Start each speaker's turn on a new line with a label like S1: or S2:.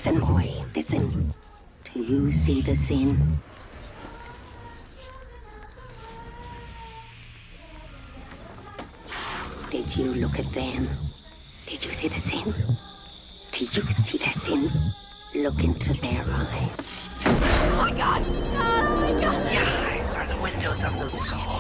S1: Listen, boy, listen. Do you see the sin? Did you look at them? Did you see the sin? Did you see their sin? Look into their eyes.
S2: Oh my god! Oh my god!
S3: The eyes are the windows of the soul.